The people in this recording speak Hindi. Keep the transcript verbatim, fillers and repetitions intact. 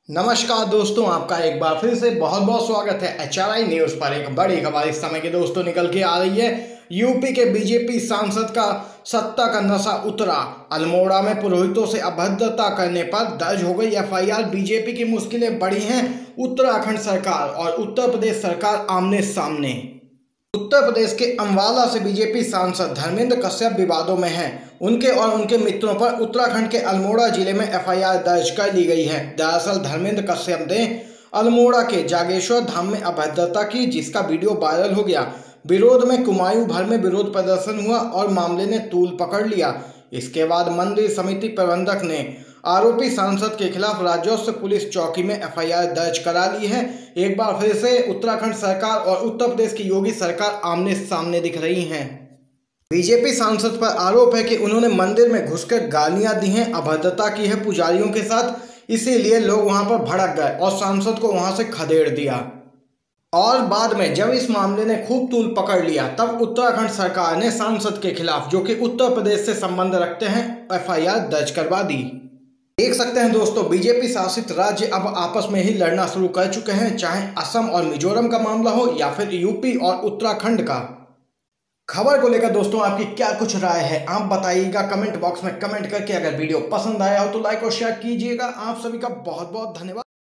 नमस्कार दोस्तों, आपका एक बार फिर से बहुत बहुत स्वागत है एच आर आई न्यूज़ पर। एक बड़ी खबर इस समय के दोस्तों निकल के आ रही है। यूपी के बीजेपी सांसद का सत्ता का नशा उतरा। अल्मोड़ा में पुरोहितों से अभद्रता करने पर दर्ज हो गई एफ आई आर। बीजेपी की मुश्किलें बढ़ी हैं। उत्तराखंड सरकार और उत्तर प्रदेश सरकार आमने सामने। उत्तर प्रदेश के अम्बाला से बीजेपी सांसद धर्मेंद्र कश्यप विवादों में हैं। उनके और उनके मित्रों पर उत्तराखंड के अल्मोड़ा जिले में एफ आई आर दर्ज कर ली गई है। दरअसल धर्मेंद्र कश्यप ने अल्मोड़ा के जागेश्वर धाम में अभद्रता की, जिसका वीडियो वायरल हो गया। विरोध में कुमायूं भर में विरोध प्रदर्शन हुआ और मामले ने तूल पकड़ लिया। इसके बाद मंदिर समिति प्रबंधक ने आरोपी सांसद के खिलाफ राजस्व पुलिस चौकी में एफ आई आर दर्ज करा ली है। एक बार फिर से उत्तराखंड सरकार और उत्तर प्रदेश की योगी सरकार आमने सामने दिख रही हैं। बीजेपी सांसद पर आरोप है कि उन्होंने मंदिर में घुसकर गालियां दी हैं, अभद्रता की है पुजारियों के साथ, इसीलिए लोग वहां पर भड़क गए और सांसद को वहां से खदेड़ दिया। और बाद में जब इस मामले ने खूब तूल पकड़ लिया, तब उत्तराखंड सरकार ने सांसद के खिलाफ, जो कि उत्तर प्रदेश से संबंध रखते हैं, एफ आई आर दर्ज करवा दी। देख सकते हैं दोस्तों, बीजेपी शासित राज्य अब आपस में ही लड़ना शुरू कर चुके हैं, चाहे असम और मिजोरम का मामला हो या फिर यूपी और उत्तराखंड का। खबर को लेकर दोस्तों आपकी क्या कुछ राय है, आप बताइएगा कमेंट बॉक्स में कमेंट करके। अगर वीडियो पसंद आया हो तो लाइक और शेयर कीजिएगा। आप सभी का बहुत बहुत धन्यवाद।